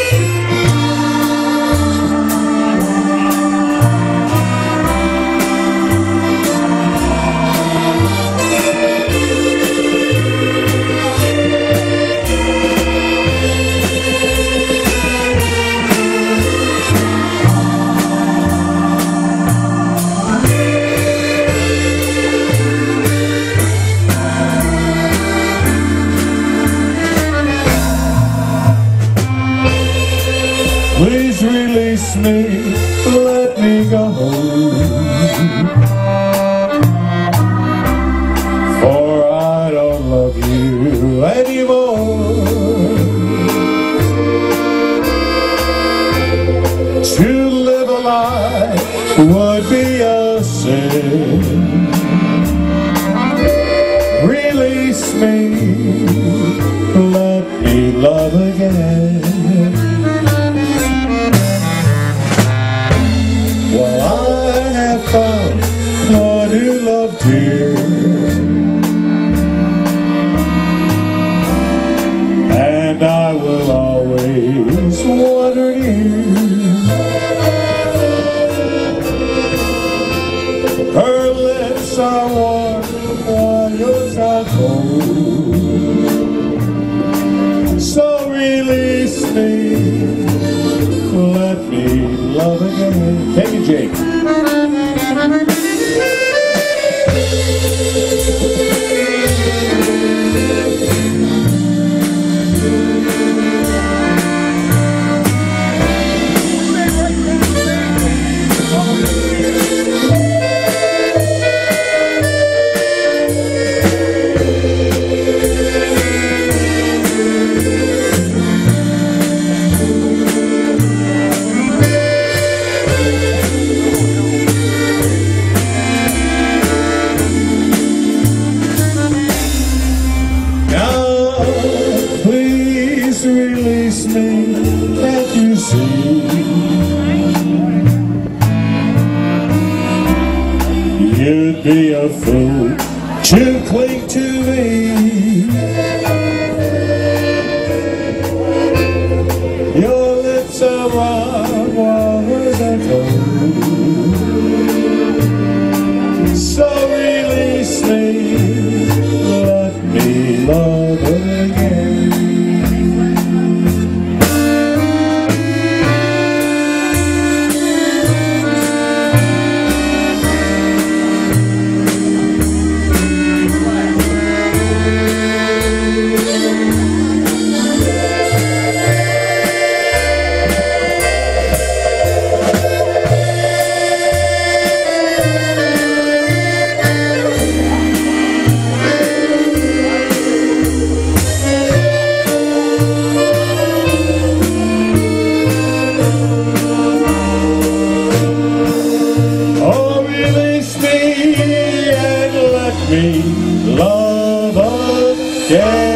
Please release me, let me go, for I don't love you anymore. To live a life would be a sin. Release me, let me love again. Well, I have found a new love, dear, and I will always wander near. Her lips are warm while yours are cold. So release me, let me love again. Take it, Jake. Release me, can't you see? You'd be a fool to cling to me. Your lips are warm while hers are cold. So release me, let me love again. Me love again.